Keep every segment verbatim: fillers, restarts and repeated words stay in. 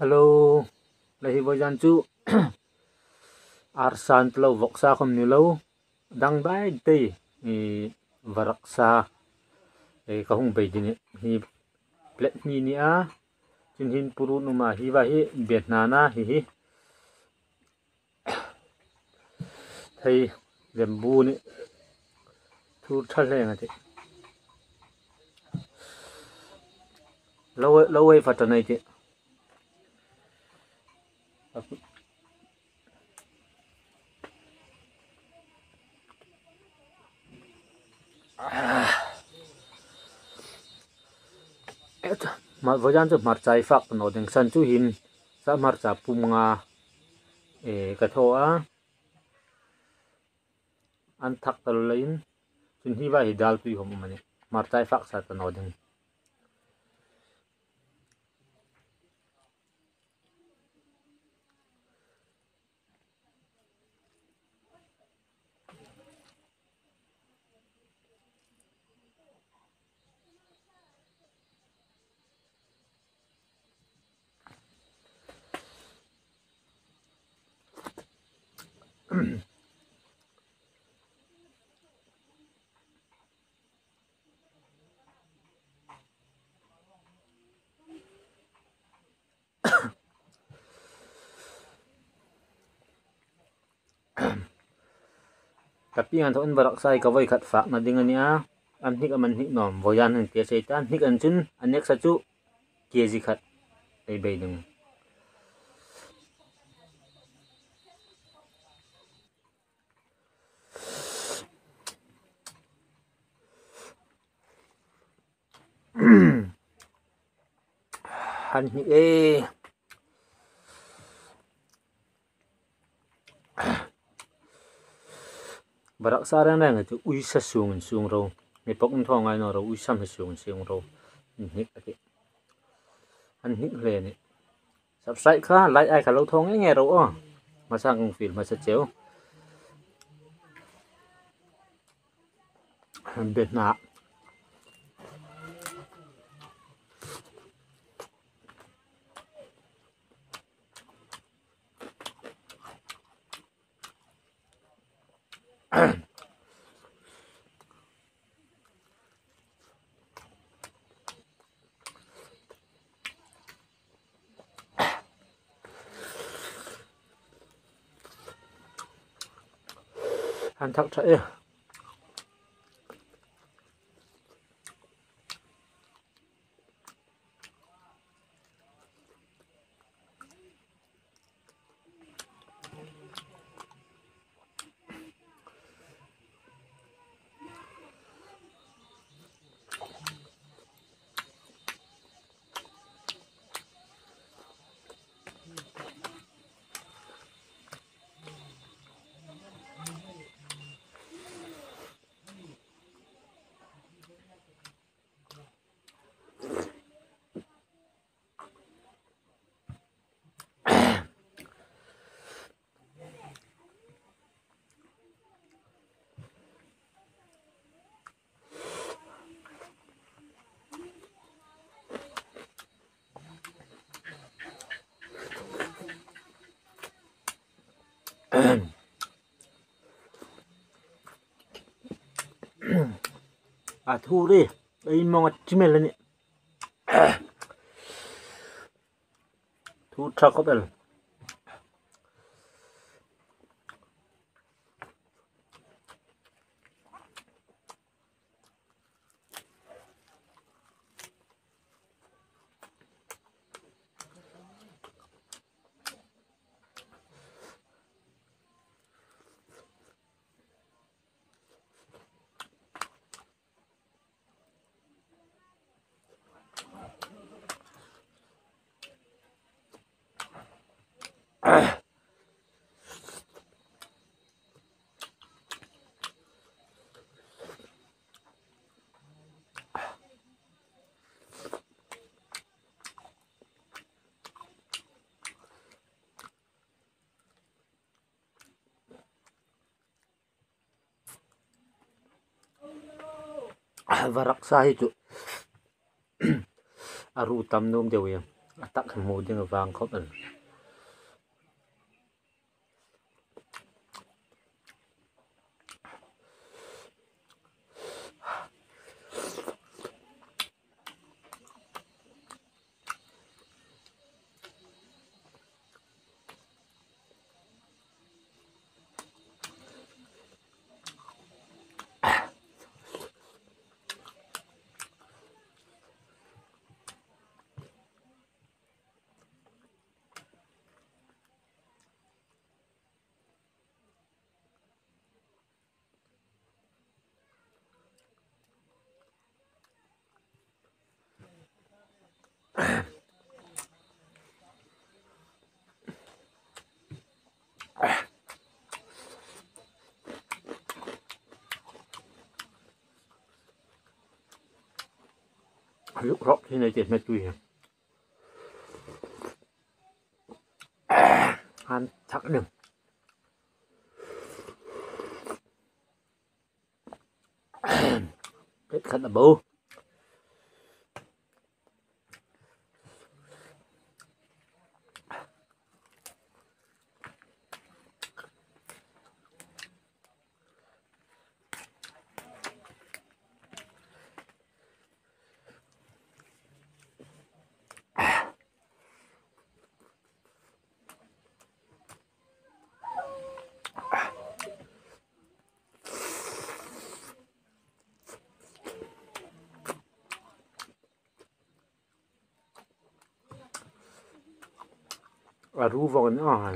Hello, lahi bojan chu arsan tlo voksa khom ni lo dang bai te i varaksa e ka hung be dini hi plet ni ni a chin hin puru nu ma hi wa hi bet na na hi hi thei lembu ni thu thal le ngati lo lo wei fatanai ti mà với dân chúng mặt trái phạt nó đừng sân chú hin sa mặt trả pum nga e cái thô á ăn thắc tờ lên chúng hi vai dal tùy hôm mà nè mặt trái phạt sa tờ nó đừng tapi anh thôi anh barak sai cái vai khát phạt nó đừng anh nhá anh hít anh hít nòm với dân anh kia xây tan hít anh chun anh next sa chu kia gì khát đây bây đừng anh hít ê barak sa rang rang itu ui sa suung suung ro ni pok ng thong ai no ro ui sam sa suung suung ro hít ati anh hít le ni subscribe kha like ai khá lâu thong ấy nghe ro mà sang phim mà sẽ chéo biệt nạ anh thắc chạy à thu đi đây mong chim lên nè thu trắc có bên varak sa itu aru tam nom deu ya tắc cái mù tiếng vàng khóc rồi lúc rót thì này chết mệt quỷ ăn chắc đừng biết khăn là bố và ru vào cái nữa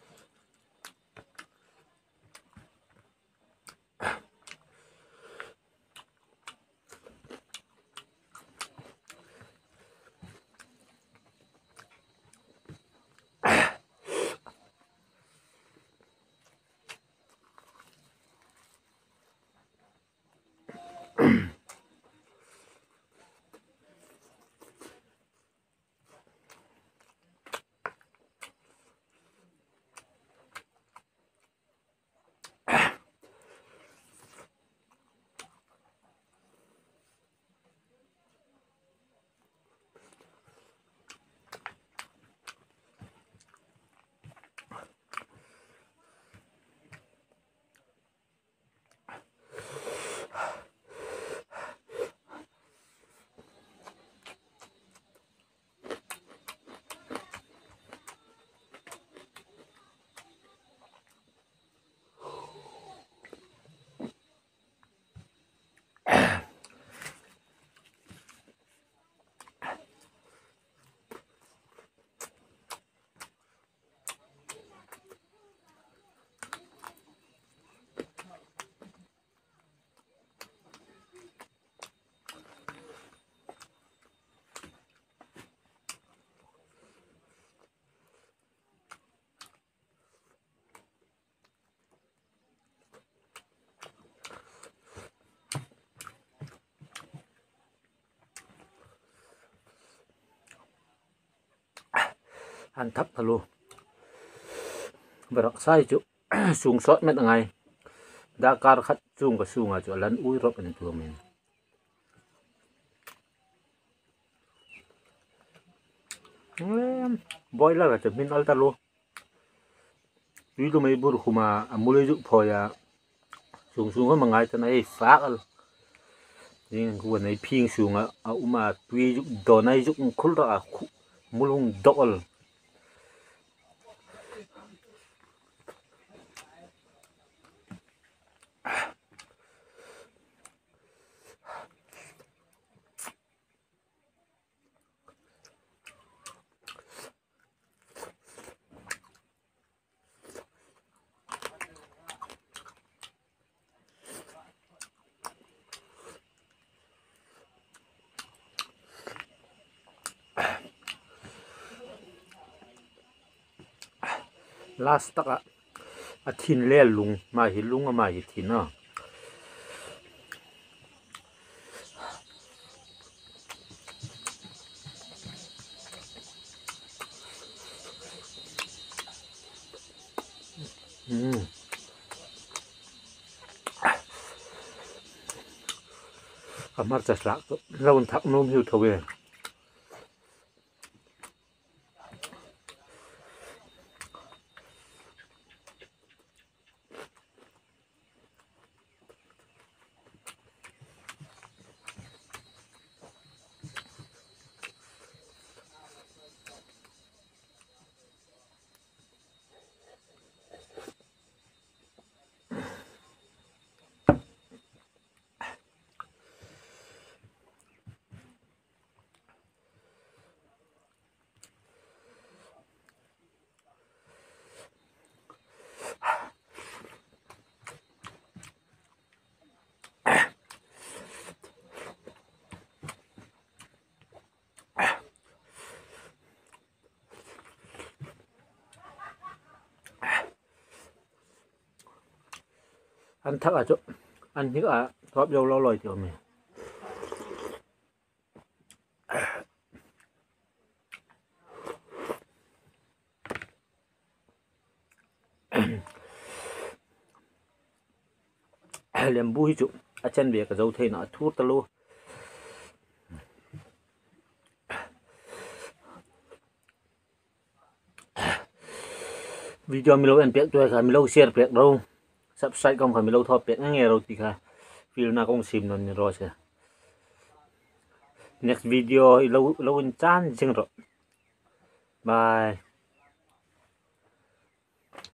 ăn thấp thật luôn và đặc sai chỗ xuống sót mấy ngày đãcar khát xuống cái xuống ở chỗ lần ui rót bên chỗ mình boy là cái mình alta luôn itu mấy bữa kuma mulai juk phoya xuống xuống cái ngày thế này phá al nhưng cái này ping xuống à uma tùy juk đồ này juk khul ra mulung dol last tak a a thin le lung ma hi lung ma hi thin a um amar chas lak to raun thak nom hiu thowe ăn thắc à chỗ ăn những à thoát dâu lâu lòi tiểu mày liềm bui chỗ à chân việc cái dâu thế nó thuốc ta luôn video mình lâu ăn biết tôi cả mình lâu share biết đâu subscribe không phải mình lâu thọ biết nghe rồi thì cả video nào cũng sim nó rồi sẽ next video lâu lâu chan chừng rồi bye.